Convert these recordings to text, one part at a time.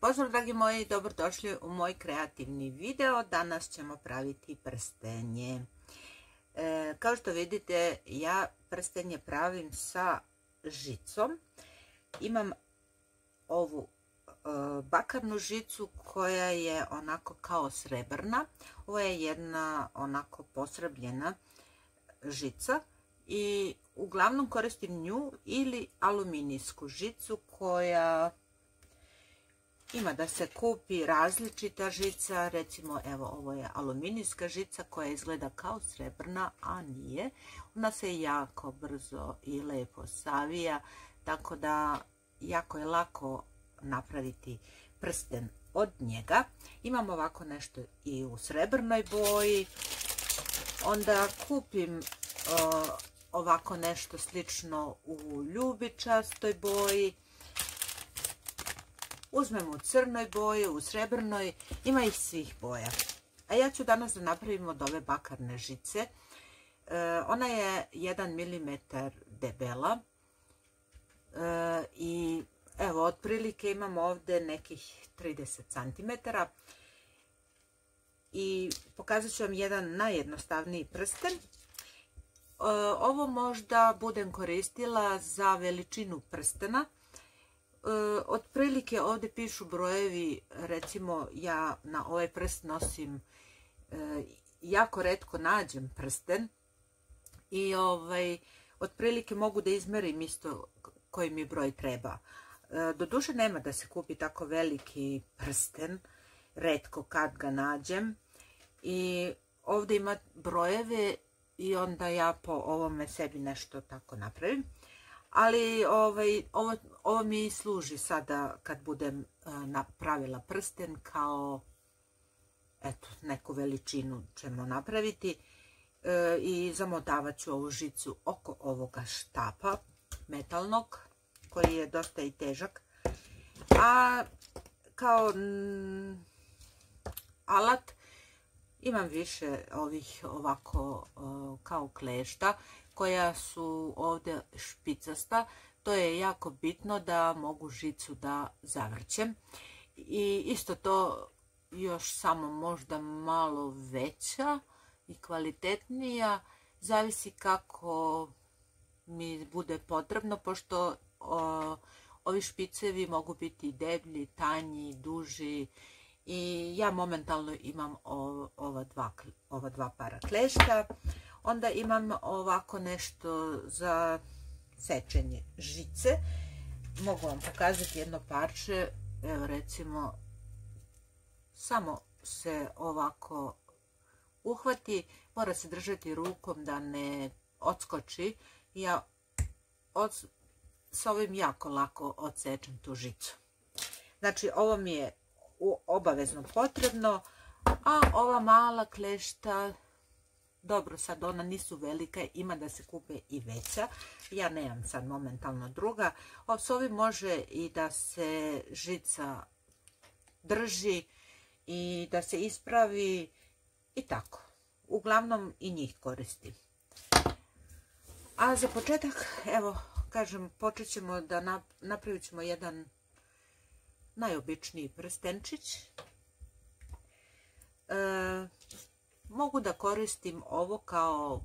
Pozdrav dragi moji, dobrodošli u moj kreativni video. Danas ćemo praviti prstenje. Kao što vidite, ja prstenje pravim sa žicom. Imam ovu bakarnu žicu koja je onako kao srebrna. Ovo je jedna onako posrebljena žica i uglavnom koristim nju ili aluminijsku žicu koja ima da se kupi različita žica. Recimo evo, ovo je aluminijska žica koja izgleda kao srebrna, a nije. Ona se jako brzo i lepo savija, tako da jako je lako napraviti prsten od njega. Imam ovako nešto i u srebrnoj boji. Onda kupim ovako nešto slično u ljubičastoj boji. Uzmem u crnoj boji, u srebrnoj, ima ih svih boja. A ja ću danas da napravim od ove bakarne žice. Ona je 1 mm debela. I evo, otprilike imam ovdje nekih 30 cm. I pokazat ću vam jedan najjednostavniji prsten. Ovo možda budem koristila za veličinu prstena. Otprilike ovdje pišu brojevi, recimo ja na ovaj prst nosim, jako retko nađem prsten i otprilike mogu da izmerim isto koji mi broj treba. Doduše nema da se kupi tako veliki prsten, retko kad ga nađem, i ovdje ima brojeve i onda ja po ovome sebi nešto tako napravim. Ali ovo mi služi sada kad budem napravila prsten, kao eto, neku veličinu ćemo napraviti. I zamotavat ću ovu žicu oko ovoga štapa metalnog koji je dosta i težak. A kao alat imam više ovih ovako kao klešta koja su ovdje špicasta. To je jako bitno da mogu žicu da zavrćem. I isto to još samo možda malo veća i kvalitetnija. Zavisi kako mi bude potrebno, pošto ovi špicevi mogu biti deblji, tanji, duži. I ja momentalno imam ova dva para klešta. Onda imam ovako nešto za sečenje žice. Mogu vam pokazati jedno parče. Evo, recimo, samo se ovako uhvati. Mora se držati rukom da ne odskoči. Ja s ovim jako lako odsečem tu žicu. Znači, ovo mi je obavezno potrebno. A ova mala klešta, dobro, sad ona nisu velika, ima da se kupe i veća. Ja nemam sad momentalno druga. S ovim može i da se žica drži i da se ispravi i tako. Uglavnom i njih koristim. A za početak, evo, kažem, počet ćemo da napravit ćemo jedan najobičniji prstenčić. Mogu da koristim ovo kao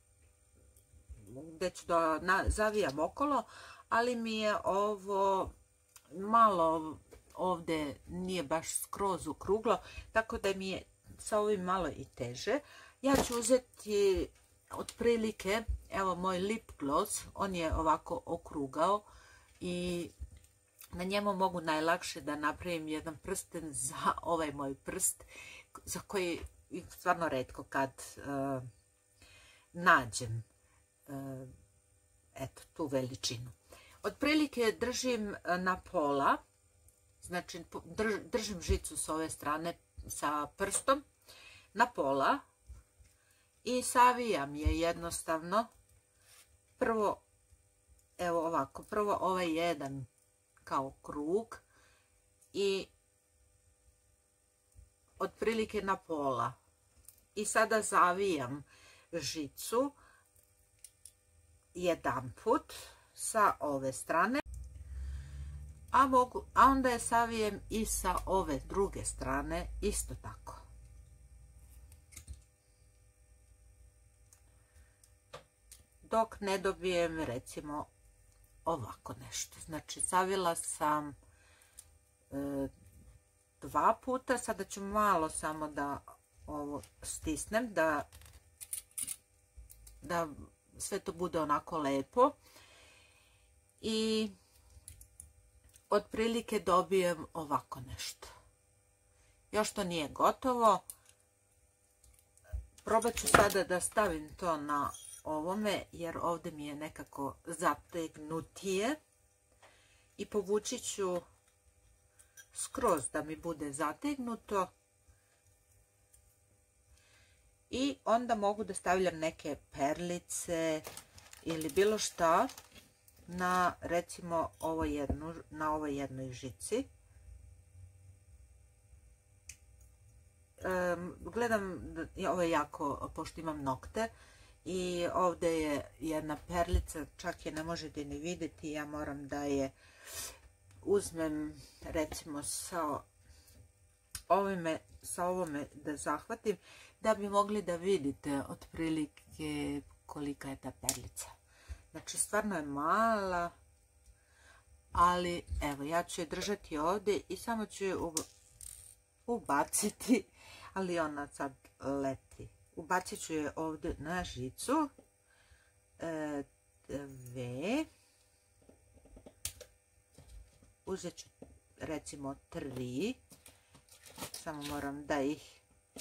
gdje ću da zavijam okolo, ali mi je ovo malo ovdje nije baš skroz okruglo, tako da mi je sa ovim malo i teže. Ja ću uzeti otprilike, evo, moj lip gloss, on je ovako okrugao i na njemu mogu najlakše da napravim jedan prsten za ovaj moj prst, za koji stvarno retko kad nađem eto, tu veličinu. Otprilike držim na pola, znači držim žicu s ove strane sa prstom na pola i savijam je jednostavno. Prvo, evo ovako, prvo ovaj jedan kao krug i otprilike na pola. I sada zavijam žicu jedan put sa ove strane. a onda je savijem i sa ove druge strane isto tako. Dok ne dobijem recimo ovako nešto. Znači savila sam 2 puta, sada ću malo samo da ovo stisnem, da sve to bude onako lepo i otprilike dobijem ovako nešto. Još to nije gotovo. Probat ću sada da stavim to na ovome jer ovdje mi je nekako zategnutije i povući ću skroz da mi bude zategnuto i onda mogu da stavljam neke perlice ili bilo šta na recimo na ovoj jednoj žici. Gledam, ovo je jako, pošto imam nokte i ovdje je jedna perlica, čak je ne možete ni vidjeti, ja moram da je uzmem recimo sa ovome da zahvatim da bi mogli da vidite otprilike kolika je ta perlica. Znači stvarno je mala, ali evo ja ću je držati ovdje i samo ću je ubaciti, ali ona sad leti. Ubacit ću je ovdje na žicu. 2. Uzet ću recimo 3. Samo moram da ih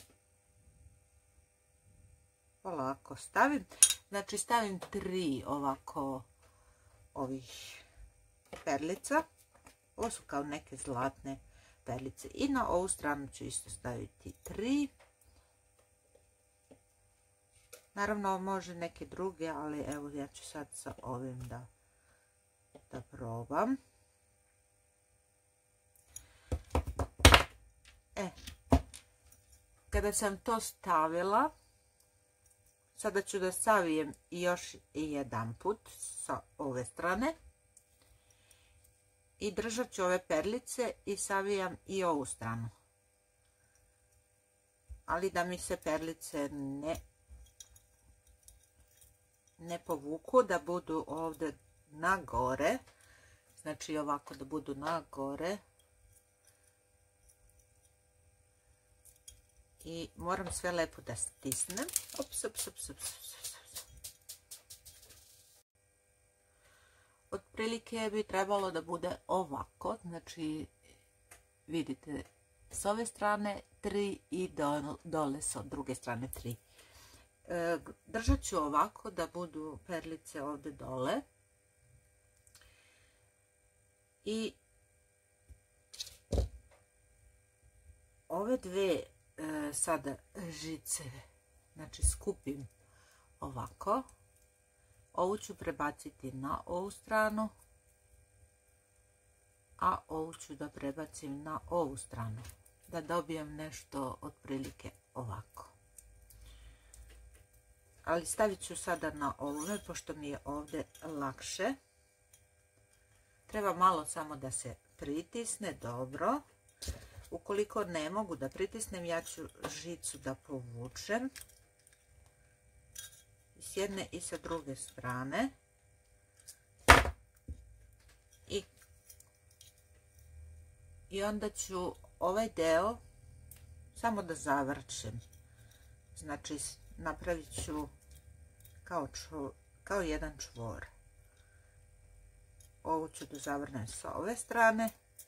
polako stavim. Znači stavim 3 ovako ovih perlica. Ovo su kao neke zlatne perlice. I na ovu stranu ću isto staviti 3. Naravno može neke druge, ali evo ja ću sad sa ovim da probam. Kada sam to stavila, sada ću da savijem još jedan put sa ove strane i držat ću ove perlice i savijam i ovu stranu, ali da mi se perlice ne povuku, da budu ovdje na gore, znači ovako da budu na gore. I moram sve lepo da stisnem. Ops, ops, ops, ops. Otprilike bi trebalo da bude ovako, znači vidite s ove strane 3 i dole sa druge strane 3. Držat ću ovako da budu perlice ovdje dole i ove dve sada žice, znači skupim ovako, ovu ću prebaciti na ovu stranu, a ovu ću da prebacim na ovu stranu, da dobijem nešto otprilike ovako. Ali stavit ću sada na ovome, pošto mi je ovdje lakše. Treba malo samo da se pritisne, dobro. Ukoliko ne mogu da pritisnem, ja ću žicu da povučem s jedne i sa druge strane i onda ću ovaj deo samo da zavrćem. Znači napravit ću kao jedan čvor. Ovu ću da zavrnem sa ove strane,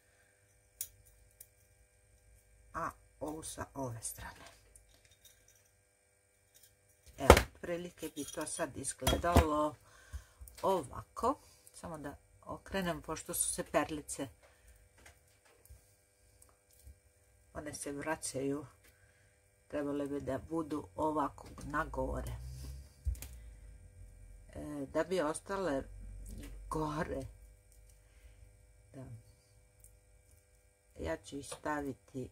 a ovu sa ove strane. Evo, otprilike bi to sad izgledalo ovako. Samo da okrenem, pošto su se perlice, one se vraćaju, trebale bi da budu ovako na gore. Da bi ostale gore, ja ću ih staviti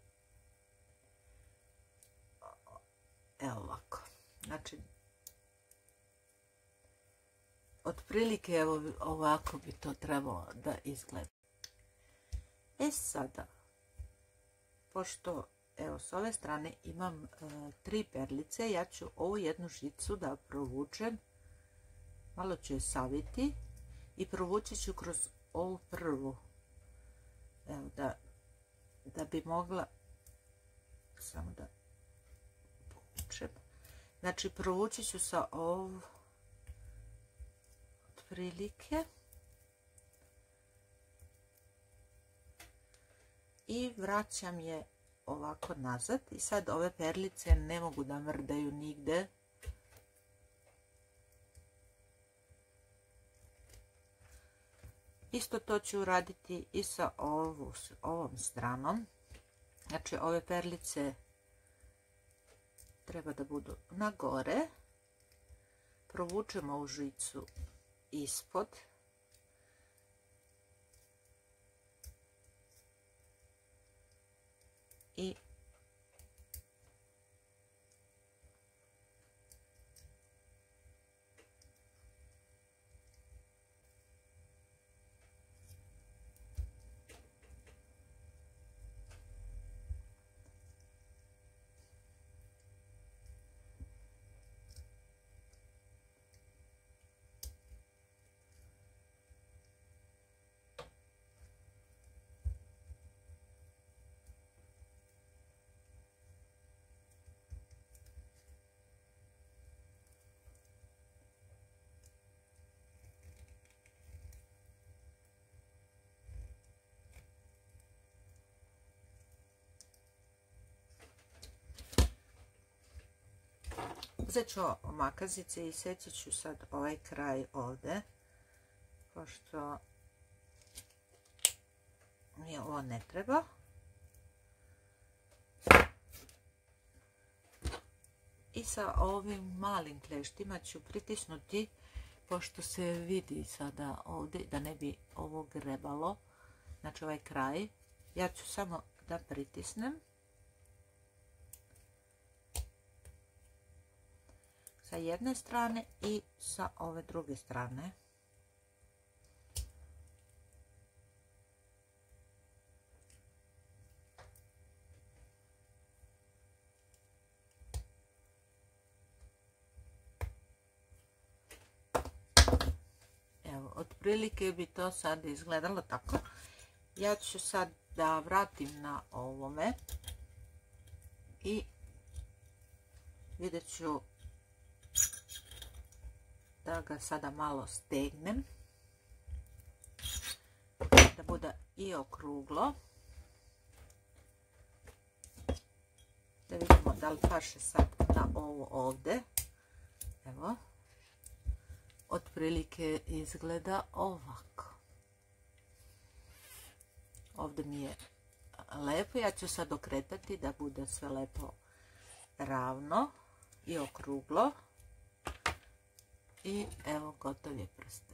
evo ovako. Znači otprilike evo ovako bi to trebalo da izgleda. Sada, pošto evo s ove strane imam 3 perlice, ja ću ovu jednu žicu da provučem, malo ću je saviti i provući ću kroz ovu prvu, evo da bi mogla, samo da povučem, znači provući ću sa ovu otprilike i vraćam je ovako nazad i sad ove perlice ne mogu da mrdaju nigde. Isto to ću uraditi i sa ovom stranom. Znači ove perlice treba da budu na gore. Provučemo ovu žicu ispod. I uzet ću makazice i seći ću sad ovaj kraj ovdje, pošto mi ovo ne treba. I sa ovim malim kleštima ću pritisnuti, pošto se vidi sada ovdje da ne bi ovo grebalo, znači ovaj kraj, ja ću samo da pritisnem. Sa jedne strane i sa ove druge strane. Evo, otprilike bi to sad izgledalo tako. Ja ću sad da vratim na ovome i vidjet ću da ga sada malo stegnem, da bude i okruglo, da vidimo da li paše sad na ovo ovdje. Evo, otprilike izgleda ovako. Ovdje mi je lepo, ja ću sad okretati da bude sve lepo ravno i okruglo. I evo, gotov je prsten.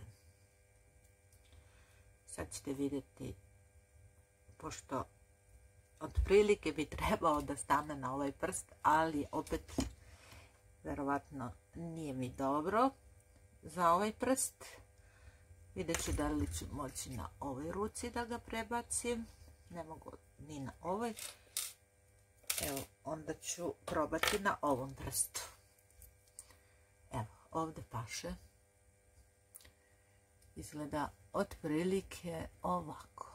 Sad ćete vidjeti, pošto otprilike bi trebao da stane na ovaj prst, ali opet verovatno nije mi dobro za ovaj prst. Vidjet ću da li ću moći na ovoj ruci da ga prebacim. Ne mogu ni na ovoj. Evo, onda ću probati na ovom prstu. Evo, ovdje paše. Izgleda otprilike ovako.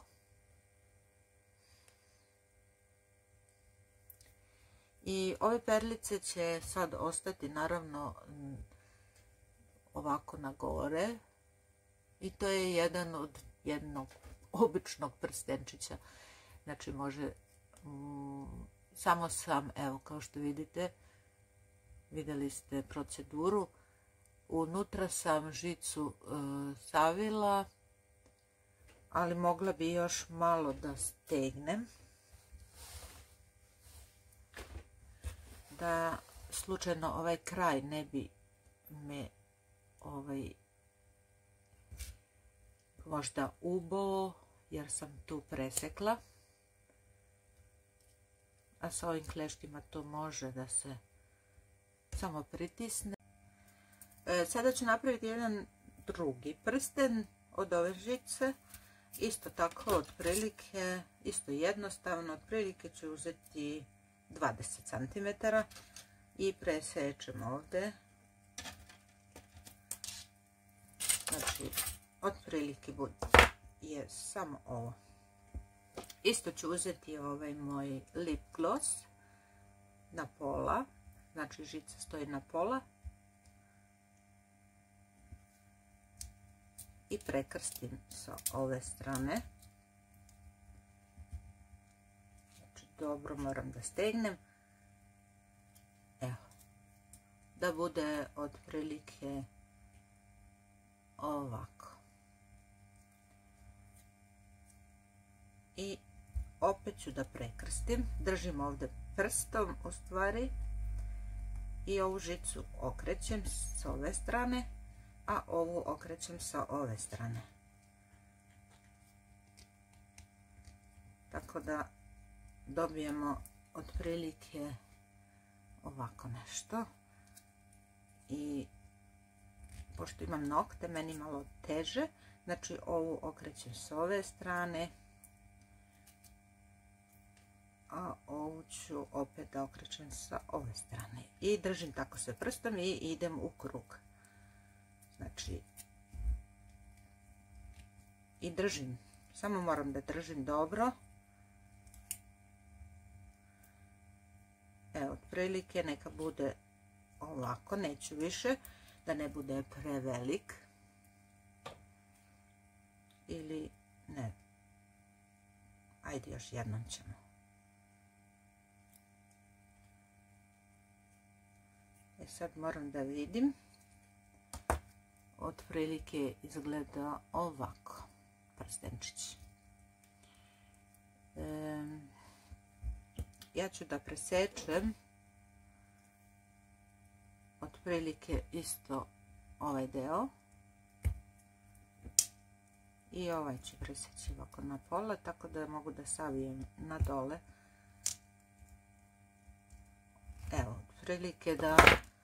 I ove perlice će sad ostati naravno ovako na gore. I to je jedan od jednog običnog prstenčića. Znači može, samo sam, evo kao što vidite, vidjeli ste proceduru. Unutra sam žicu savila, ali mogla bi još malo da stegnem. Da slučajno ovaj kraj ne bi me možda uboo, jer sam tu presekla. A sa ovim kleštima to može da se samo pritisne. Sada ću napraviti jedan drugi prsten od ove žice. Isto tako, otprilike, isto jednostavno, otprilike ću uzeti 20 cm i presečem ovdje. Znači, otprilike je samo ovo. Isto ću uzeti ovaj moj lip gloss na pola, znači žica stoji na pola. I prekrstim sa ove strane. Znači, dobro moram da stegnem. Evo. Da bude otprilike ovako. I opet ću da prekrstim. Držim ovdje prstom u stvari. I ovu žicu okrećem s ove strane. A ovu okrećem sa ove strane. Tako da dobijemo otprilike ovako nešto. I pošto imam nokte, meni malo teže, znači ovu okrećem s ove strane, a ovu ću opet da okrećem sa ove strane. I držim tako sve prstom i idem u krug. Znači, i držim, samo moram da držim dobro. Evo, otprilike neka bude ovako, neću više, da ne bude prevelik. Ili ne, ajde još jednom ćemo. Sad moram da vidim. Otprilike izgleda ovako prstenčić. Ja ću da presečem otprilike isto ovaj deo i ovaj ću preseći ovako na pola, tako da mogu da savijem na dole. Evo, otprilike da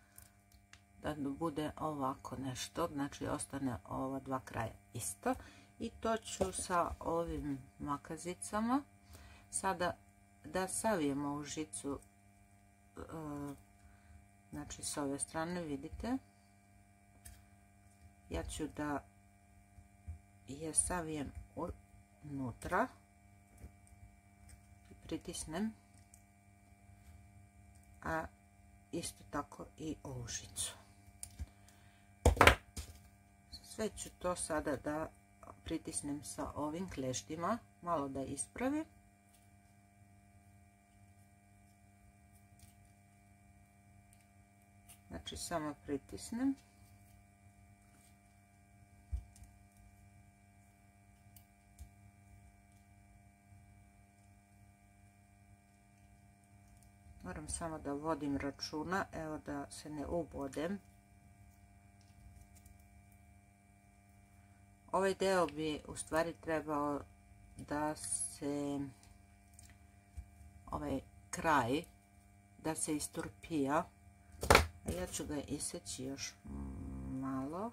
bude ovako nešto, znači ostane ova dva kraja isto. I to ću sa ovim makazicama sada da savijem ovu žicu, znači s ove strane, vidite. Ja ću da je savijem unutra i pritisnem, a isto tako i ovu žicu. Sve ću to sada da pritisnem sa ovim kleštima, malo da ispravim. Znači samo pritisnem. Moram samo da vodim računa, evo da se ne ubodem. Ovaj deo bi u stvari trebao da se, ovaj kraj, da se isturpija. A ja ću ga iseći još malo.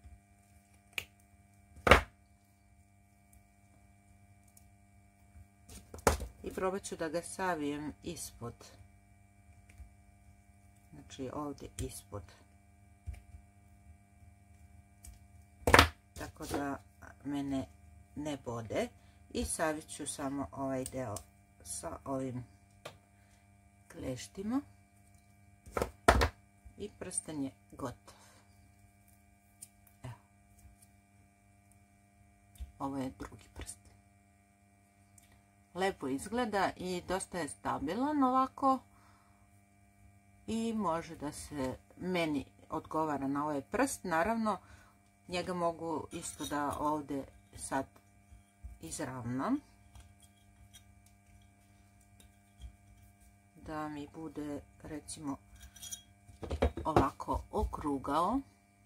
I probat ću da ga savijem ispod. Znači ovdje ispod. Tako da mene ne bode. I savit ću samo ovaj deo sa ovim kleštima. I prsten je gotov. Evo. Ovo je drugi prsten. Lepo izgleda i dosta je stabilan ovako. I može da se, meni odgovara na ovaj prst. Naravno, njega mogu isto da ovdje sad izravnam. Da mi bude, recimo, ovako okrugao.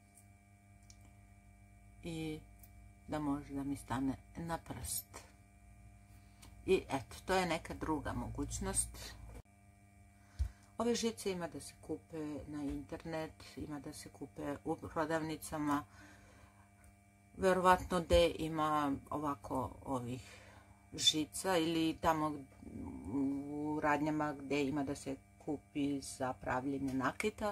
I da može da mi stane na prst. I eto, to je neka druga mogućnost. Ove žice ima da se kupe na internet, ima da se kupe u prodavnicama. Verovatno gdje ima ovako ovih žica ili tamo u radnjama gdje ima da se kupi za pravljenje nakita.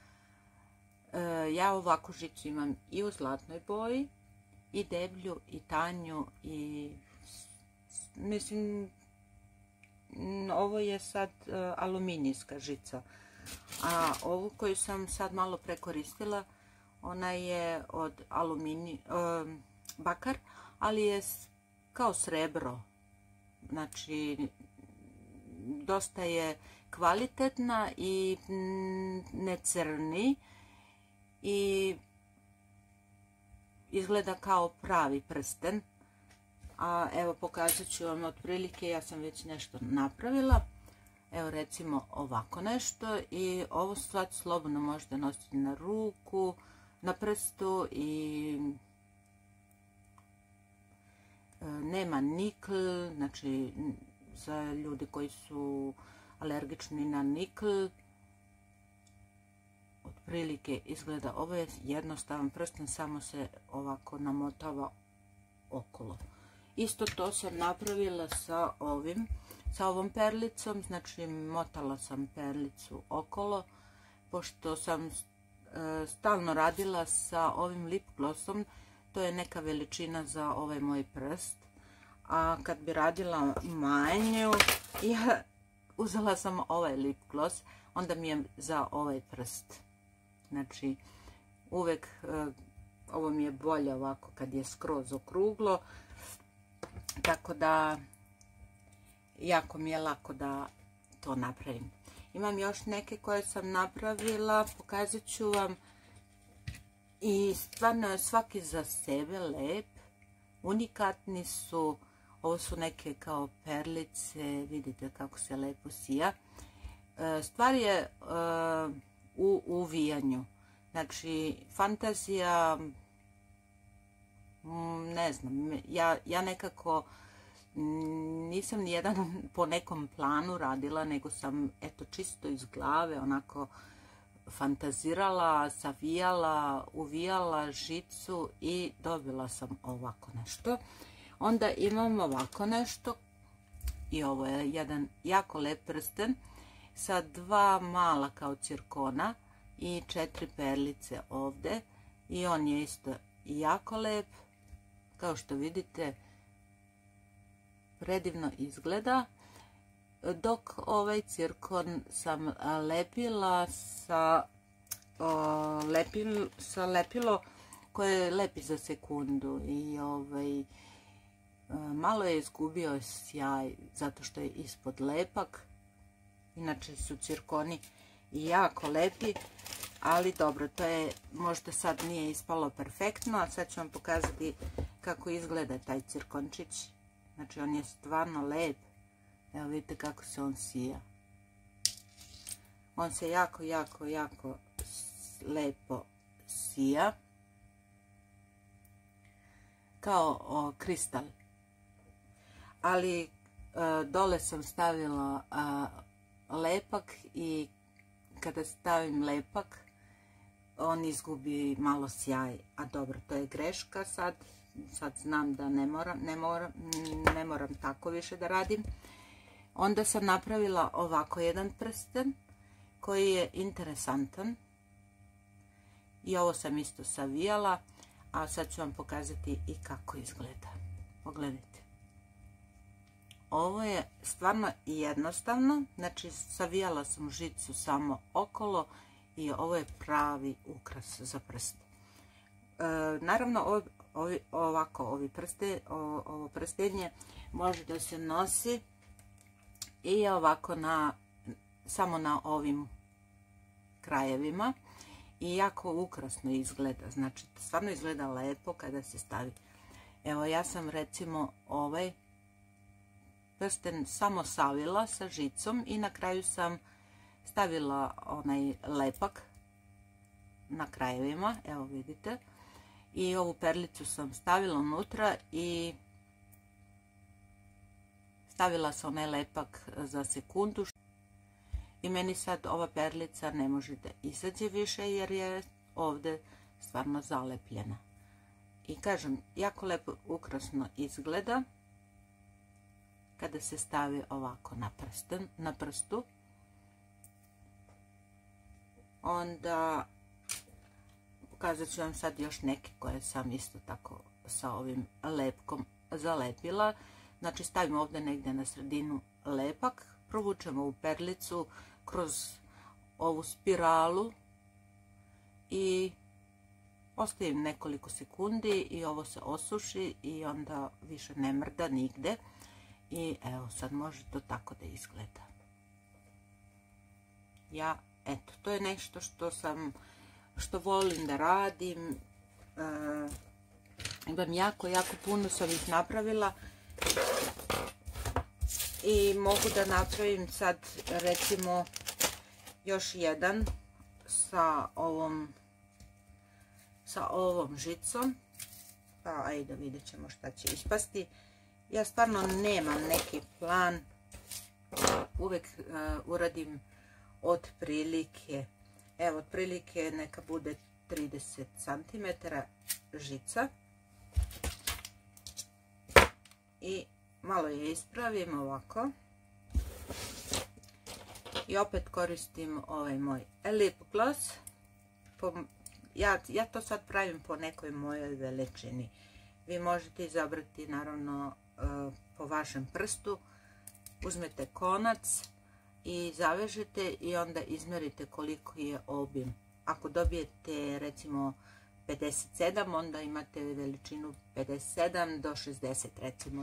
Ja ovakvu žicu imam i u zlatnoj boji, i deblju, i tanju, i mislim, ovo je sad aluminijska žica. A ovu koju sam sad malo prekoristila, ona je od bakar, ali je kao srebro. Znači, dosta je kvalitetna i ne crni i izgleda kao pravi prsten. A evo, pokazat ću vam otprilike, ja sam već nešto napravila. Evo recimo ovako nešto, i ovo sad slobodno možete nositi na ruku, na prstu, i nema nikl, znači za ljudi koji su alergični na nikl. Otprilike izgleda, ovo je jednostavan prsten, samo se ovako namotava okolo. Isto to sam napravila sa ovom perlicom, znači motala sam perlicu okolo, pošto sam stalno radila sa ovim lip glossom, to je neka veličina za ovaj moj prst, a kad bi radila manju, ja uzela sam ovaj lip gloss, onda mi je za ovaj prst. Znači, uvek ovo mi je bolje ovako kad je skroz okruglo, tako da jako mi je lako da to napravim. Imam još neke koje sam napravila, pokazat ću vam, i stvarno je svaki za sebe lep, unikatni su. Ovo su neke kao perlice, vidite kako se lepo sija. Stvar je u uvijanju, znači fantazija, ne znam, ja nekako nisam nijedan po nekom planu radila, nego sam eto čisto iz glave onako fantazirala, savijala, uvijala žicu i dobila sam ovako nešto. Onda imam ovako nešto, i ovo je jedan jako lep prsten sa 2 mala kao cirkona i 4 perlice ovdje, i on je isto jako lep, kao što vidite predivno izgleda, dok ovaj cirkon sam lepila sa lepilo koje lepi za sekundu, i malo je izgubio sjaj zato što je ispod lepak. Inače su cirkoni jako lepi, ali dobro, to je možda sad nije ispalo perfektno, a sad ću vam pokazati kako izgleda taj cirkončić. Znači, on je stvarno lep. Evo vidite kako se on sija. On se jako, jako, jako lepo sija. Kao kristal. Ali dole sam stavila lepak, i kada stavim lepak on izgubi malo sjaj, a dobro, to je greška sad znam da ne moram tako više da radim. Onda sam napravila ovako jedan prsten koji je interesantan, i ovo sam isto savijala, a sad ću vam pokazati i kako izgleda. Pogledajte. Ovo je stvarno jednostavno, znači savijala sam žicu samo okolo, i ovo je pravi ukras za prst. Naravno, ovo prstenje može da se nosi i ovako samo na ovim krajevima, i jako ukrasno izgleda, znači stvarno izgleda lepo kada se stavi. Evo, ja sam recimo ovaj prsten samo savila sa žicom, i na kraju sam stavila onaj lepak na krajevima, evo vidite, i ovu perlicu sam stavila unutra i stavila sam onaj lepak za sekundu, i meni sad ova perlica ne može da izađe više jer je ovdje stvarno zalepljena. I kažem, jako lepo ukrasno izgleda kada se stavi ovako na prstu. Onda pokazat ću vam sad još neke koje sam isto tako sa ovim lepkom zalepila. Znači stavimo ovdje negdje na sredinu lepak, provučemo u perlicu kroz ovu spiralu i ostavim nekoliko sekundi i ovo se osuši i onda više ne mrda nigde. I evo, sad može to tako da izgleda. Eto, to je nešto što volim da radim. Imam jako puno sam ih napravila. I mogu da napravim sad, recimo, još jedan sa ovom žicom. Pa ajde, vidjet ćemo šta će ispasti. Ja stvarno nemam neki plan. Uvek uradim otprilike. Evo, otprilike neka bude 30 cm žica. I malo je ispravim ovako. I opet koristim ovaj moj lip gloss. Ja to sad pravim po nekoj mojoj veličini. Vi možete izabrati naravno po vašem prstu. Uzmete konac i zavežete i onda izmerite koliko je obim. Ako dobijete recimo 57, onda imate veličinu 57 do 60 recimo.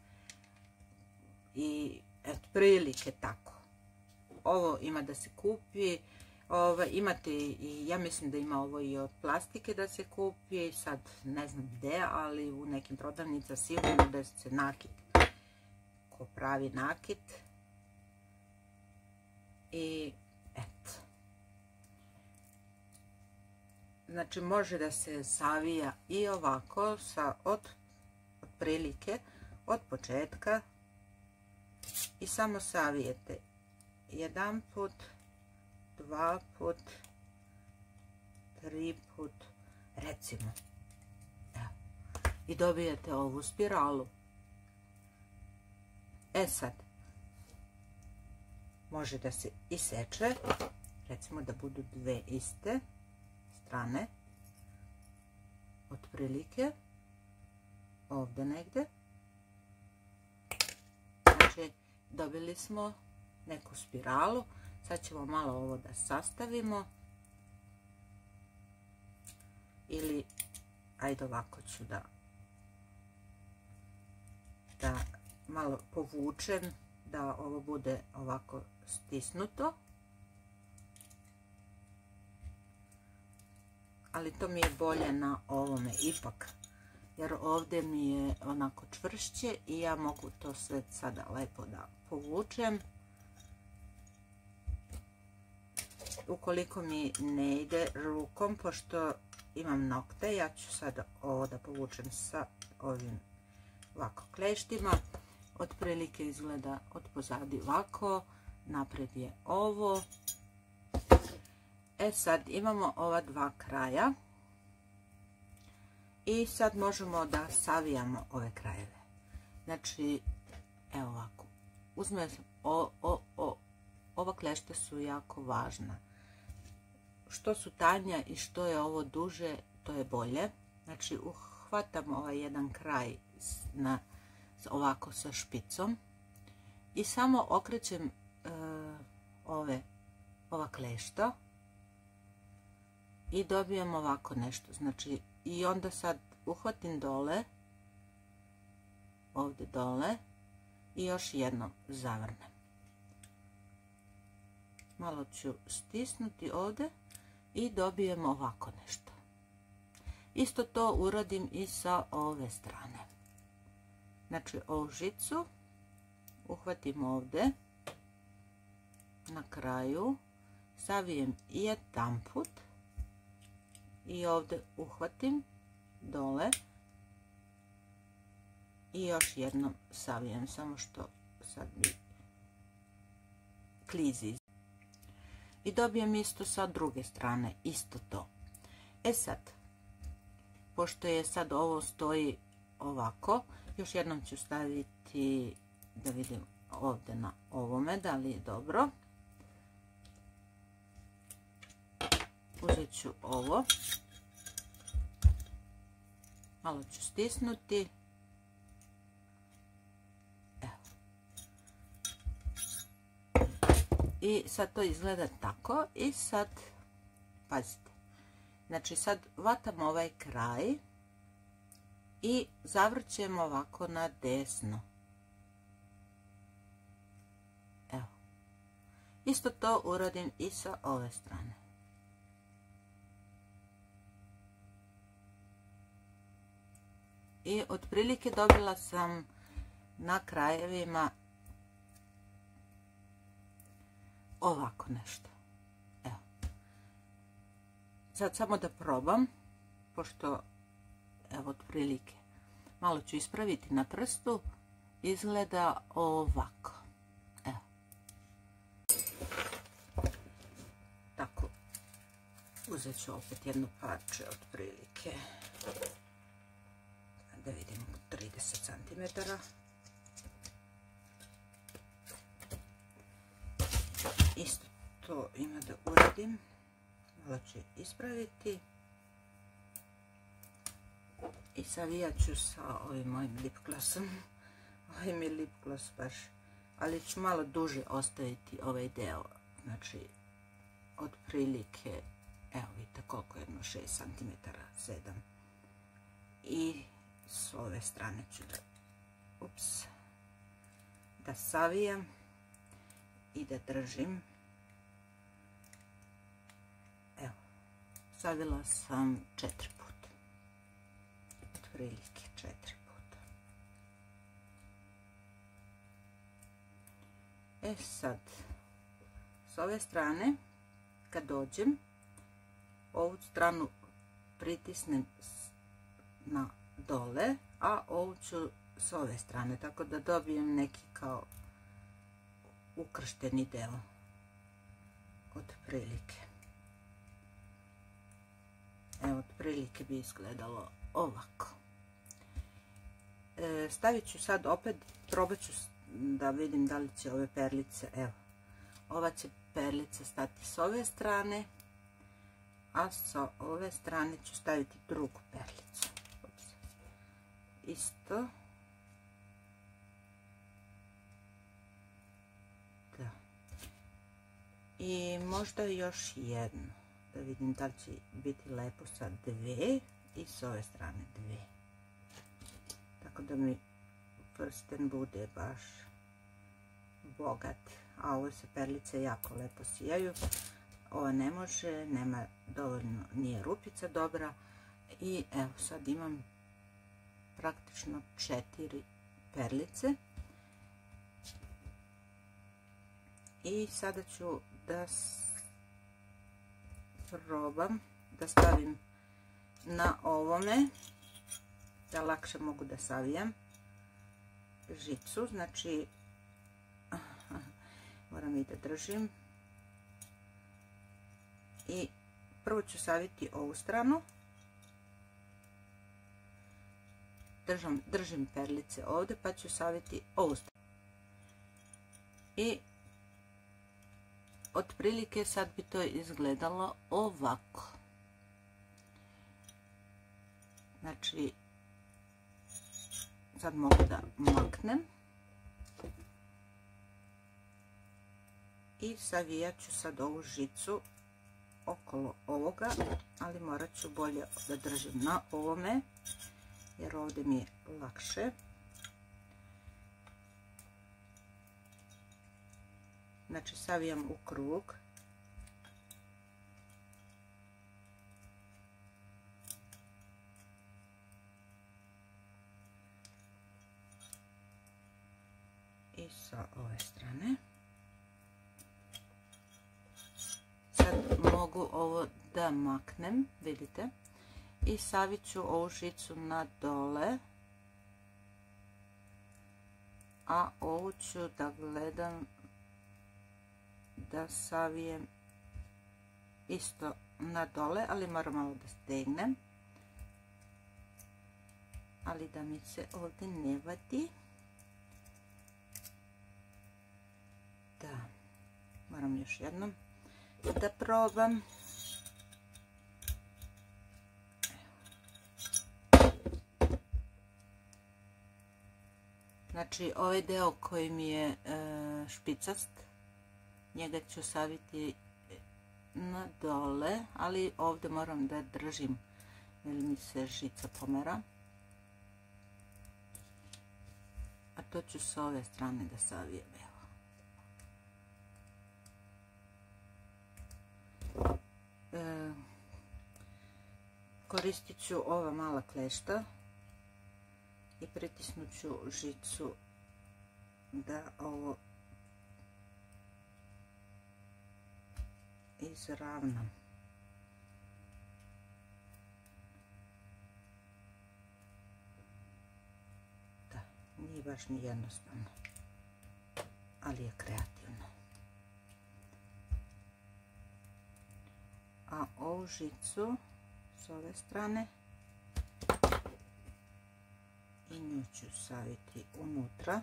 I otprilike tako. Ovo ima da se kupi. Imate i, ja mislim da ima ovo i od plastike da se kupi. Sad ne znam gde, ali u nekim prodavnicama sigurno da se nakit. Ko pravi nakit. I eto. Znači može da se savija i ovako otprilike od početka. I samo savijete jedan put, dva put, tri put, recimo. Evo. I dobijete ovu spiralu. Sad, može da se iseče, recimo da budu dve iste strane, otprilike, ovdje negdje. Znači, dobili smo neku spiralu. Sad ćemo malo ovo da sastavimo. Ili, ajde ovako ću da malo povučem, da ovo bude ovako stisnuto. Ali to mi je bolje na ovome ipak. Jer ovdje mi je onako čvršće i ja mogu to sve sada lepo da povučem. Ukoliko mi ne ide rukom, pošto imam nokte, ja ću sada ovo da povučem sa ovim ovako kleštima. Otprilike izgleda od pozadi ovako, napred je ovo. Sad imamo ova dva kraja. I sad možemo da savijamo ove krajeve. Znači, evo ovako. Uzmem, ova klešta su jako važna. Što su tanja i što je ovo duže, to je bolje. Znači, uhvatam ovaj jedan kraj ovako sa špicom. I samo okrećem ova klešta. I dobijem ovako nešto. Znači, i onda sad uhvatim dole, ovdje dole i još jednom zavrnem. Malo ću stisnuti ovdje i dobijem ovako nešto. Isto to uradim i sa ove strane. Znači ovu žicu uhvatim ovdje na kraju, savijem jedanput i ovdje uhvatim dole i još jednom savijem, samo što sad mi klizi. I dobijem isto sa druge strane, isto to. Sad, pošto je sad ovo stoji ovako, još jednom ću staviti da vidim ovdje na ovome da li je dobro. Uzet ću ovo, malo ću stisnuti. Evo. I sad to izgleda tako i sad pazite, znači sad vatam ovaj kraj i zavrćemo ovako na desno. Evo. Isto to uradim i sa ove strane. I otprilike dobila sam na krajevima ovako nešto. Evo. Sad samo da probam, pošto evo otprilike malo ću ispraviti na prstu, izgleda ovako. Evo. Tako, uzet ću opet jedno parče otprilike, da vidimo, 30 cm. Isto to ima da uradim, malo ću ispraviti i savijat ću sa ovim mojim lip glossom. Ovaj mi je lip gloss baš, ali ću malo duže ostaviti ovaj deo, znači otprilike, evo vidite koliko je, jedno 6 cm, 7. I s ove strane ću da savijam i da držim. Evo, savila sam 4 puta, otprilike 4 puta. E sad, s ove strane kad dođem, ovu stranu pritisnem na dole, a ovu ću s ove strane, tako da dobijem neki kao ukršteni deo otprilike. Evo, otprilike bi izgledalo ovako. Stavit ću sad opet, probat ću da vidim da li će ove perlice, evo, ova će perlica stati s ove strane, a sa ove strane ću staviti drugu perlicu. Isto. Da. I možda još jednu, da vidim da li će biti lepo sa dve i s ove strane dve. Tako da mi prsten bude baš bogat, a ove se perlice jako lepo sijaju. Ova ne može, nema dovoljno, nije rupica dobra. I evo sad imam praktično 4 perlice. I sada ću da probam da stavim na ovome, da lakše mogu da savijam žicu, znači moram i da držim. I prvo ću saviti ovu stranu, držim perlice ovdje, pa ću saviti ovu stranu. I otprilike sad bi to izgledalo ovako. Znači, sad mogu da maknem i savijat ću sad ovu žicu okolo ovoga, ali morat ću bolje da držim na ovome, jer ovdje mi je lakše. Znači, savijam u krug. I sa ove strane. Sad mogu ovo da maknem, vidite. I savit ću ovu žicu na dole. A ovu ću da gledam da savijem isto na dole, ali moram malo da stegnem. ali da mi se ovdje ne vadi. Da, moram još jednom da probam. Znači ovaj deo koji mi je špicast, njega ću saviti na dole, ali ovdje moram da držim jer mi se žica pomera. A to ću s ove strane da savijem. Koristit ću ova mala klešta i pritisnut ću žicu da ovo izravnam. Da, nije baš ni jednostavno, ali je kreativno. A ovu žicu s ove strane i nju ću saviti unutra.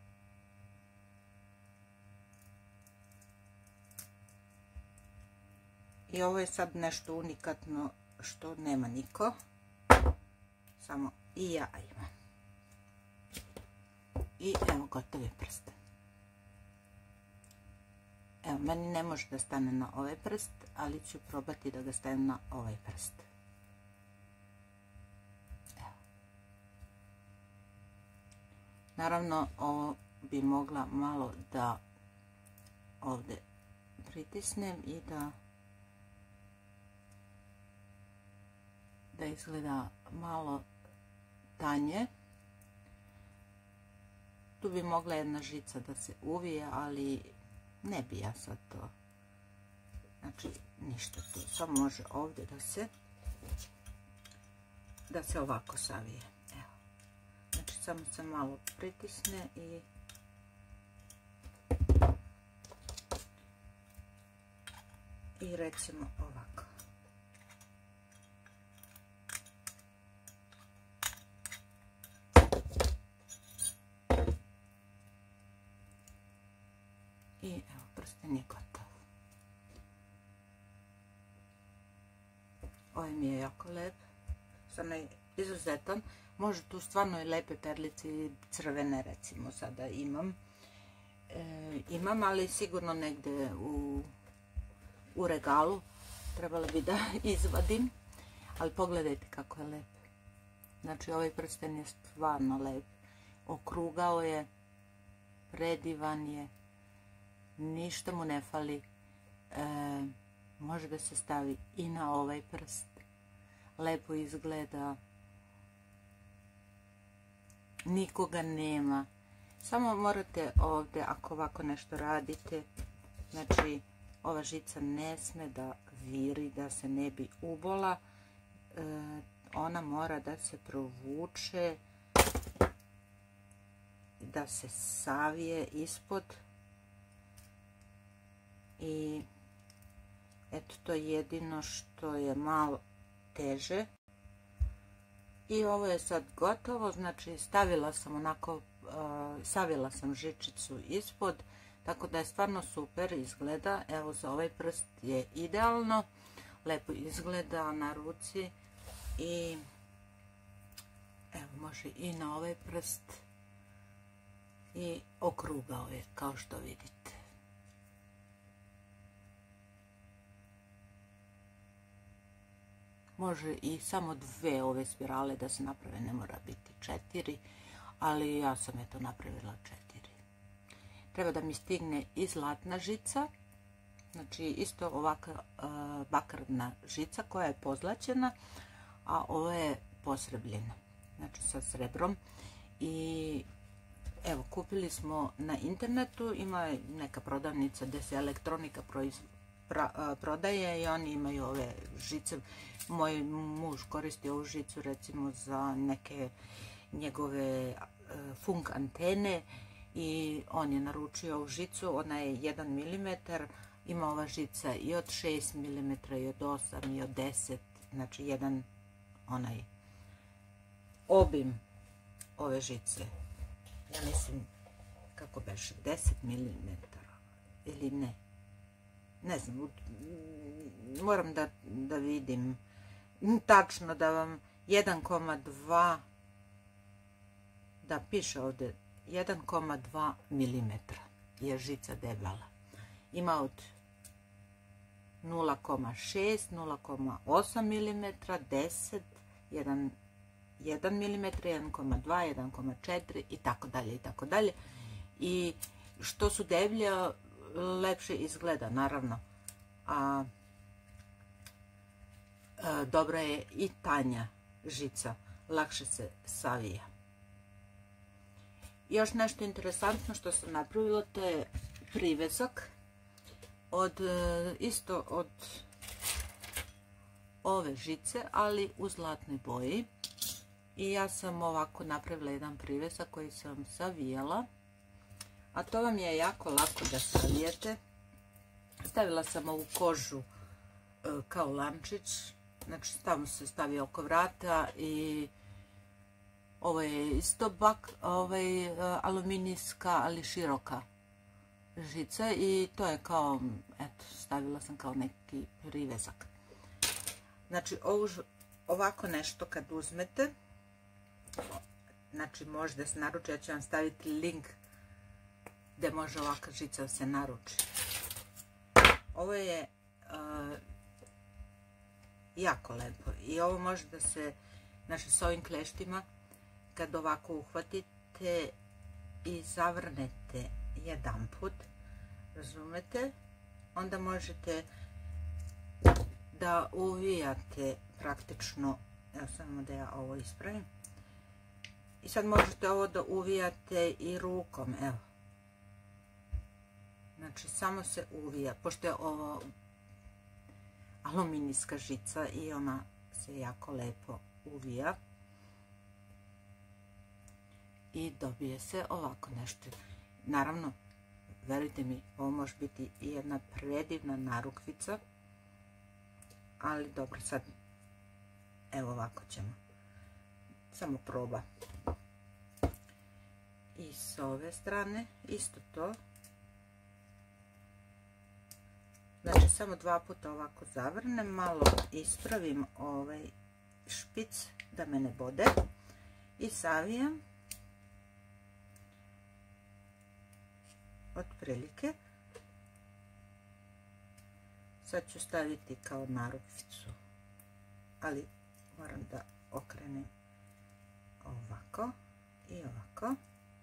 I ovo je sad nešto unikatno što nema niko, samo i ja imam. I evo gotov je prsten. Evo, meni ne može da stane na ovaj prst, ali ću probati da ga stavim na ovaj prst. Evo. Naravno, ovo bi mogla malo da ovdje pritisnem i da izgleda malo tanje. Tu bi mogla jedna žica da se uvije, ali ne bi ja sad to. Znači ništa tu, samo može ovdje da se ovako savije. Evo. Znači samo se malo pritisne i recimo ovako. I evo, prsten je gotov. Ovaj mi je jako lep, stvarno je izuzetan. Može tu stvarno i lepe perlice, crvene recimo sada imam. Imam, ali sigurno negdje u regalu. Trebalo bi da izvadim, ali pogledajte kako je lep. Znači ovaj prsten je stvarno lep. Okrugao je, predivan je. Ništa mu ne fali, može da se stavi i na ovaj prst, lepo izgleda, nikoga nema, samo morate ovdje ako ovako nešto radite, znači ova žica ne sme da viri, da se ne bi ubola, ona mora da se provuče, da se savije ispod. I eto, to je jedino što je malo teže. I ovo je sad gotovo, znači stavila sam onako, savila sam žičicu ispod, tako da je stvarno super izgleda. Evo, za ovaj prst je idealno, lepo izgleda na ruci i evo, može i na ovaj prst i okrugao je kao što vidite. Može i samo 2 ove spirale da se naprave, ne mora biti 4, ali ja sam eto napravila 4. Treba da mi stigne i zlatna žica, znači isto ovakva bakarna žica koja je pozlaćena, a ovo je posrebljena, znači sa srebrom. I evo, kupili smo na internetu, ima neka prodavnica gdje se elektronika prodaje i oni imaju ove žice. Moj muž koristi ovu žicu recimo za neke njegove funk antene i on je naručio ovu žicu, ona je 1 mm, ima ova žica i od 6 mm i od 8 i od 10, znači jedan onaj obim ove žice. Ja mislim, kako beše, 10 mm ili ne. Ne znam, moram da vidim tačno da vam 1,2, da piše ovdje 1,2 mm je žica debela. Ima od 0,6, 0,8 mm, 10, 1 mm, 1,2, 1,4 i tako dalje i tako dalje. I što su deblje, lepše izgleda, naravno. A dobra je i tanja žica, lakše se savija. Još nešto interesantno što sam napravila, to je privezak isto od ove žice, ali u zlatnoj boji. I ja sam ovako napravila jedan privezak koji sam savijala, a to vam je jako lako da savijete. Stavila sam ovu kožu kao lančić, znači tamo se stavi oko vrata i ovo je isto aluminijska, ali široka žica i to je kao, eto, stavila sam kao neki privezak. Znači ovako nešto kad uzmete, znači može da se naruči, ja ću vam staviti link gdje može ovakva žica da se naruči. Ovo je jako lepo i ovo može da se, znači s ovim kleštima, kad ovako uhvatite i zavrnete jedan put, razumete, onda možete da uvijate praktično, evo samo da ja ovo ispravim, i sad možete ovo da uvijate i rukom, evo. Znači samo se uvija, pošto je ovo aluminijska žica i ona se jako lepo uvija. I dobije se ovako nešto. Naravno, verujte mi, ovo može biti i jedna predivna narukvica. Ali dobro, sad evo ovako ćemo. Samo proba. I s ove strane isto to. Znači samo dva puta ovako zavrnem, malo ispravim ovaj špic da me ne bode i savijam otprilike. Sad ću staviti kao narukvicu, ali moram da okrenem ovako i ovako.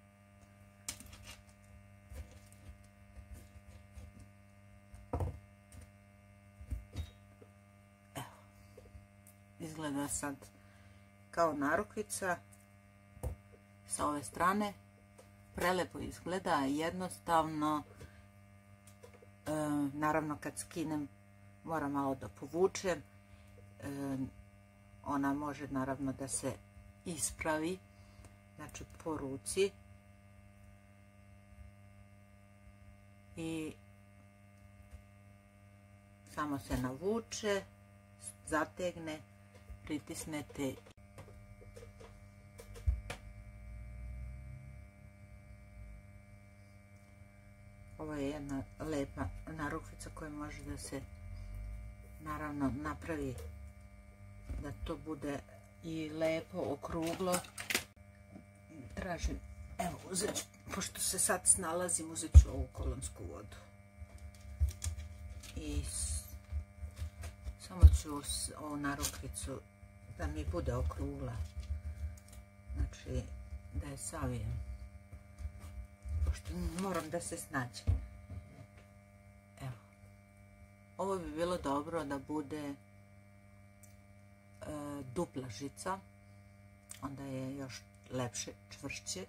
Izgleda sad kao narukvica sa ove strane. Prelepo izgleda, jednostavno. Naravno kad skinem moram malo da povučem. Ona može naravno da se ispravi, znači po ruci. I samo se navuče, zategne, pritisnete. Ovo je jedna lepa narukvica koja može da se naravno napravi da to bude i lepo okruglo. Tražim, evo uzet ću, pošto se sad snalazim, uzet ću ovu kolonsku vodu. I samo ću ovu narukvicu da mi bude okrugla, znači da je savijem, pošto moram da se snađem. Evo, ovo bi bilo dobro da bude dupla žica, onda je još lepše, čvršće,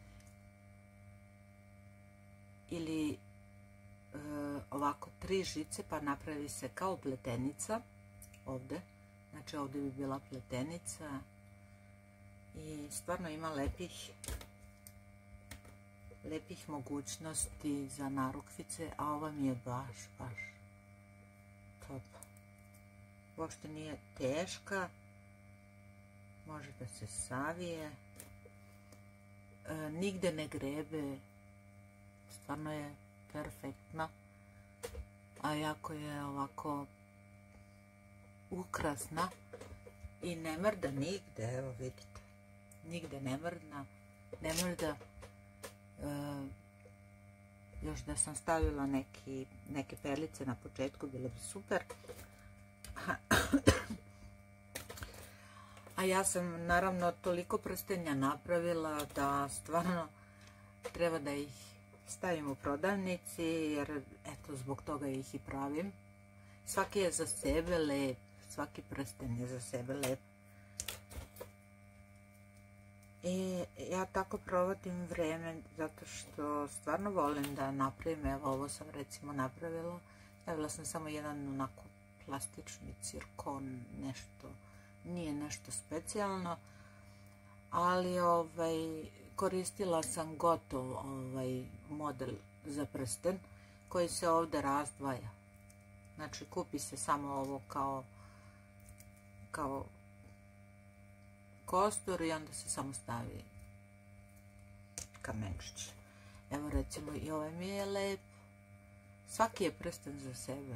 ili ovako 3 žice pa napravi se kao pletenica ovdje. Znači ovdje bi bila pletenica i stvarno ima lepih mogućnosti za narukvice, a ova mi je baš top. Uopšte nije teška, može da se savije nigde ne grebe, stvarno je perfektna, a jako je ovako ukrasna i ne mrda nigde, evo vidite, nigde ne mrda, još da sam stavila neke perlice na početku bilo bi super. A ja sam naravno toliko prstenja napravila da stvarno treba da ih stavim u prodavnici, jer eto zbog toga ih i pravim. Svaki je za sebe lep, svaki prsten je za sebe lep. I ja tako provodim vreme zato što stvarno volim da napravim. Evo ovo sam recimo napravila. Stavila sam samo jedan onako plastični cirkon, nešto, nije nešto specijalno, ali koristila sam gotov model za prsten koji se ovdje razdvaja. Znači kupi se samo ovo kao kostur i onda se samo stavi kamenčić. Evo recimo i ovaj mi je lep. Svaki je prsten za sebe.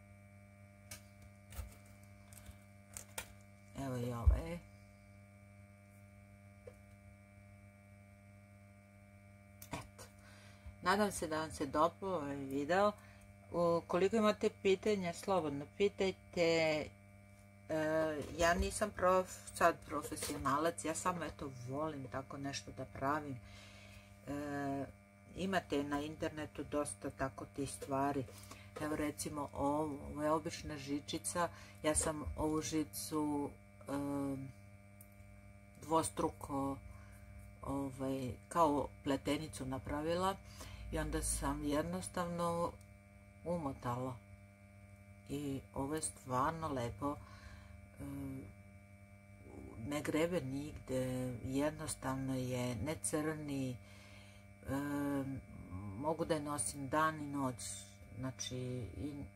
Evo i ovaj. Eto. Nadam se da vam se dopao ovaj video. Ukoliko imate pitanja, slobodno pitajte. Ja nisam sad profesionalac, ja samo eto volim tako nešto da pravim. Imate na internetu dosta tako tih stvari. Evo recimo ovo je obična žičica. Ja sam ovu žicu dvostruko kao pletenicu napravila i onda sam jednostavno umotala. I ovo je stvarno lepo. Ne grebe nigde, jednostavno je, ne crni, mogu da je nosim dan i noć, znači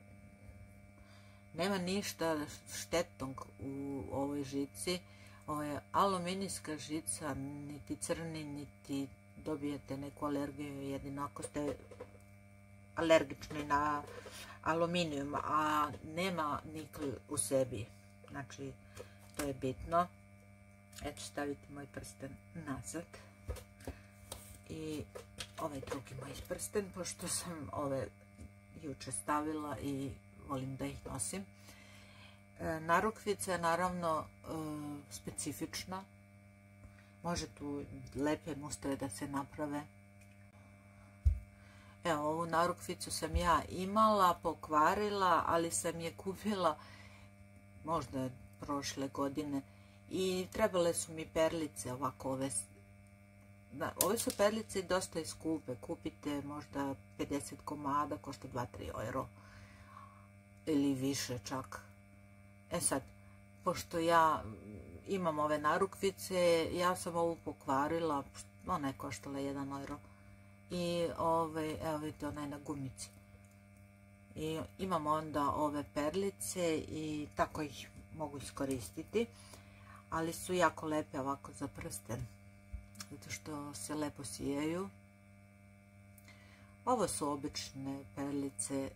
nema ništa štetnog u ovoj žici. Ovo je aluminijska žica, niti crni, niti dobijete neku alergiju, jedino ako ste alergični na aluminijum, a nema nikl u sebi. Znači, to je bitno. Eto, staviti moj prsten nazad. I ovaj drugi moj prsten, pošto sam ove juče stavila i volim da ih nosim. Narukvica je naravno specifična. Može tu lepe mustave da se naprave. Evo, ovu narukvicu sam ja imala, pokvarila, ali sam je kupila možda prošle godine i trebale su mi perlice ovako ove su perlice i dosta i skupe, kupite možda 50 komada, košta 2-3 euro ili više čak. E sad, pošto ja imam ove narukvice, ja sam ovu pokvarila, ona je koštala 1 euro i evo vidite, ona je na gumici. I imam onda ove perlice i tako ih mogu iskoristiti, ali su jako lepe ovako za prsten, zato što se lepo sijaju. Ovo su obične perlice,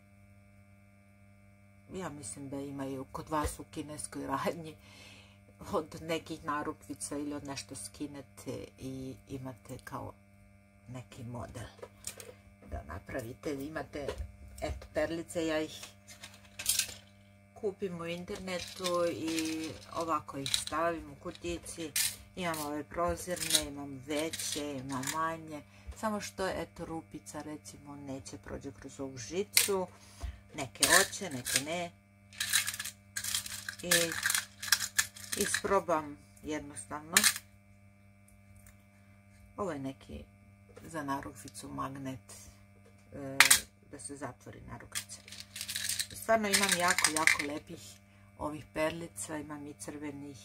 ja mislim da imaju kod vas u kineskoj radnji, od nekih narukvica ili od nešto skinete i imate kao neki model da napravite. Imate eto perlice, ja ih kupim u internetu i ovako ih stavim u kutici. Imam ove prozirne, imam veće, imam manje, samo što eto rupica recimo neće prođe kroz ovu žicu, neke hoće, neke ne. I isprobam jednostavno. Ovo je neki za narukvicu magnet, da se zatvori narukvica. Stvarno imam jako lepih ovih perlica, imam i crvenih.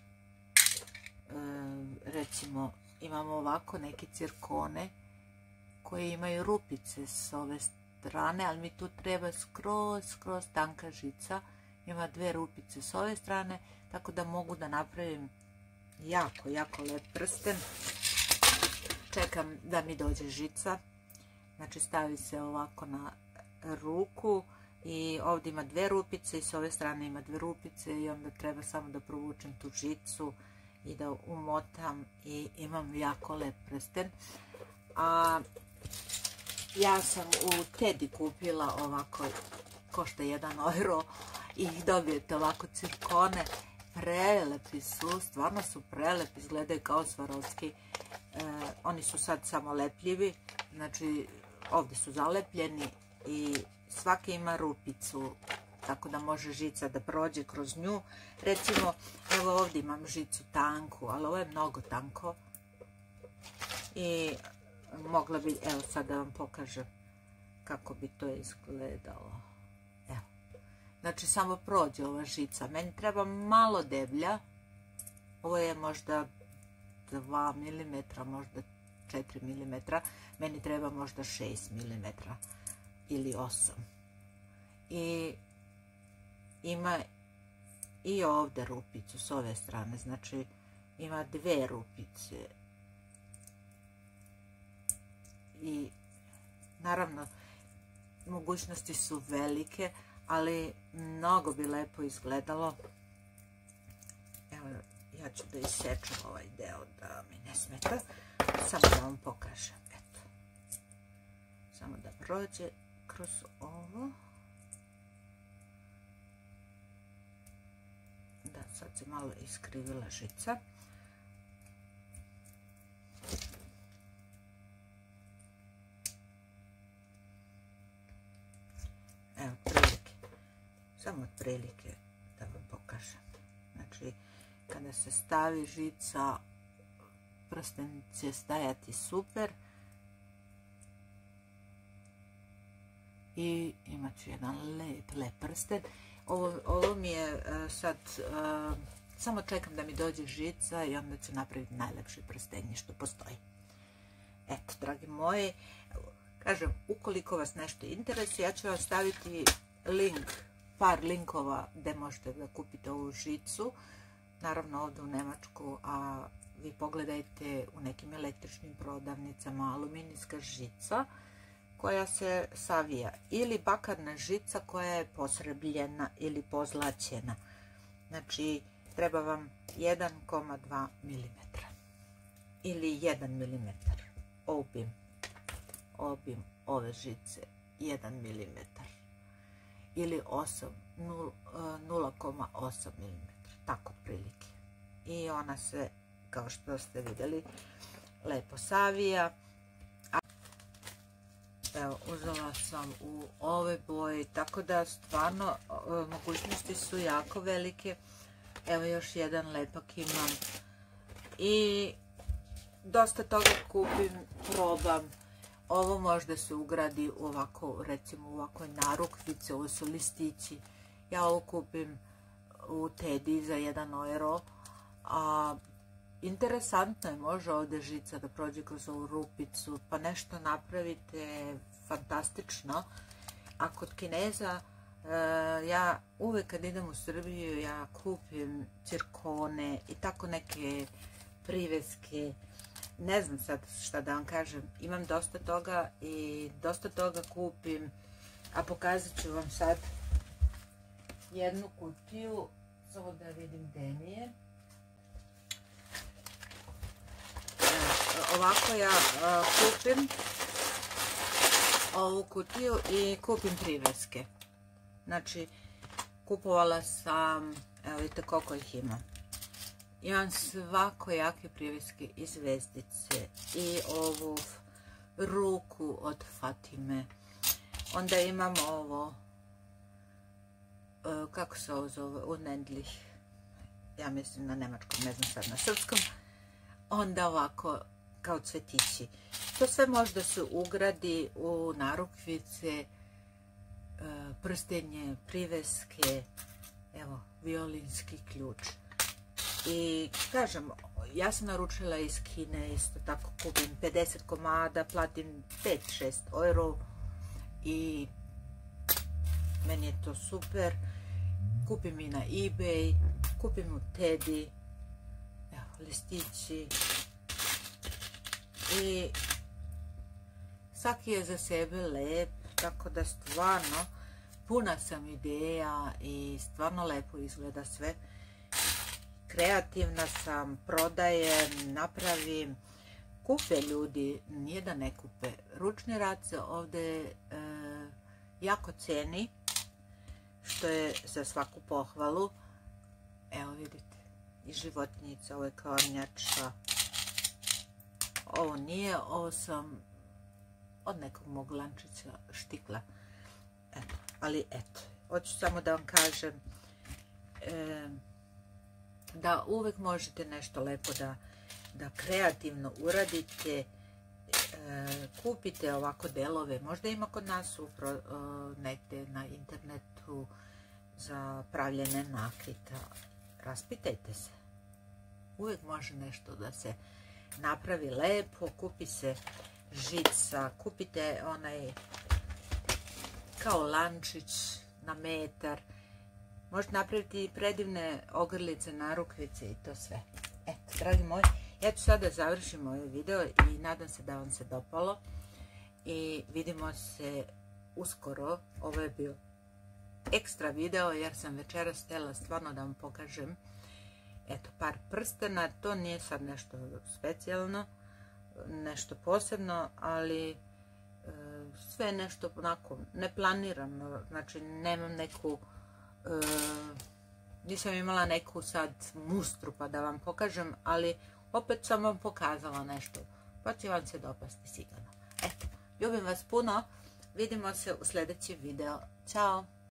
Recimo imamo ovako neke cirkone koje imaju rupice s ove strane, ali mi tu treba skroz tanka žica. Ima 2 rupice s ove strane, tako da mogu da napravim jako lep prsten. čekam da mi dođe žica. Znači stavi se ovako na ruku i ovdje ima 2 rupice i s ove strane ima 2 rupice i onda treba samo da provučem tu žicu i da umotam i imam jako lep prsten. A ja sam u Tedi kupila ovako, košta 1 euro i dobijete ovako cirkone. Prelepi su, stvarno su prelepi, izgledaju kao Swarovski. Oni su sad samo lepljivi, znači ovdje su zalepljeni i svaki ima rupicu, tako da može žica da prođe kroz nju. Recimo, evo ovdje imam žicu tanku, ali ovo je mnogo tanko. I mogla bi, evo sad da vam pokažem kako bi to izgledalo. Evo. Znači samo prođe ova žica. Meni treba malo deblja. Ovo je možda 2 mm, možda 4 mm. Meni treba možda 6 mm ili 8. I ima i ovdje rupicu s ove strane. Znači ima 2 rupice. I naravno mogućnosti su velike, ali mnogo bi lepo izgledalo. Evo, ja ću da isečem ovaj deo da mi ne smeta. Samo da vam pokažem. Eto. Samo da prođe kroz ovo. Da, sad se malo iskrivila žica. Evo, prilike. Samo od prilike da vam pokažem. Znači, kada se stavi žica, prsten će stajati super. I imat ću jedan lep prsten. Ovo mi je sad, samo čekam da mi dođe žica i onda ću napraviti najlepše prstenje što postoji. Eto, dragi moji, kažem, ukoliko vas nešto interesuje, ja ću vam staviti link, par linkova gdje možete da kupite ovu žicu. Naravno ovdje u Nemačku, a vi pogledajte u nekim električnim prodavnicama aluminijska žica koja se savija ili bakarna žica koja je posrebljena ili pozlaćena. Znači treba vam 1,2 mm ili 1 mm. Obim ove žice 1 mm ili 0,8 mm, tako otprilike. I ona se, kao što ste vidjeli, lepo savija. Evo, uzela sam u ove boje, tako da stvarno mogućnosti su jako velike. Evo još jedan lepak imam i dosta toga kupim, probam. Ovo možda se ugradi ovako, recimo u ovakoj narukvici, ovo su listići. Ja ovo kupim u Tedi za 1 euro, a interesantno je, može ovdje žica da prođe kroz ovu rupicu, pa nešto napravite fantastično. A kod Kineza, ja uvek kad idem u Srbiju, ja kupim cirkone i tako neke priveske. Ne znam sad šta da vam kažem, imam dosta toga i dosta toga kupim, a pokazat ću vam sad jednu kutiju, samo da vidim gdje mi je. Ovako ja kupim ovu kutiju i kupim priveske. Znači, kupovala sam, evo vidite koliko ih imam. Imam svakojake priveske i zvezdice i ovu ruku od Fatime. Onda imam ovo, kako se ovo zove, unendlich. Ja mislim na nemačkom, ne znam sad na srpskom. Onda ovako, kao cvetići. To sve može da se ugradi u narukvice, prstenje, priveske, evo, violinski ključ. I kažem, ja sam naručila iz Kine, isto tako kupim 50 komada, platim 5-6 euro i meni je to super. Kupim i na eBay, kupim u Tedi, evo, listići. i svaki je za sebe lep, tako da stvarno puna sam ideja i stvarno lepo izgleda sve. Kreativna sam, prodajem, napravim, kupe ljudi, nije da ne kupe. Ručni rad se ovdje jako ceni, što je za svaku pohvalu. Evo vidite, i životinjica, ovo je kvarnjača. Ovo nije, ovo sam od nekog mog lančića štikla. Eto, ali eto, hoću samo da vam kažem da uvek možete nešto lepo da kreativno uradite, kupite ovako delove, možda ima kod nas negde na internetu za pravljene nakrita, raspitajte se, uvek može nešto da se napravi lepo, kupi se žica, kupite onaj kao lančić na metar, možete napraviti i predivne ogrlice, narukvice i to sve. Eto, dragi moji, ja ću sada završiti ovaj video i nadam se da vam se dopalo i vidimo se uskoro. Ovo je bio ekstra video jer sam večeras htjela stvarno da vam pokažem eto par prstena, to nije sad nešto specijalno, nešto posebno, ali sve nešto onako neplanirano, znači nemam neku nisam imala neku sad mustru pa da vam pokažem, ali opet sam vam pokazala nešto, pa će vam se dopasti sigurno. Eto, ljubim vas puno, vidimo se u sljedeći video. Ćao!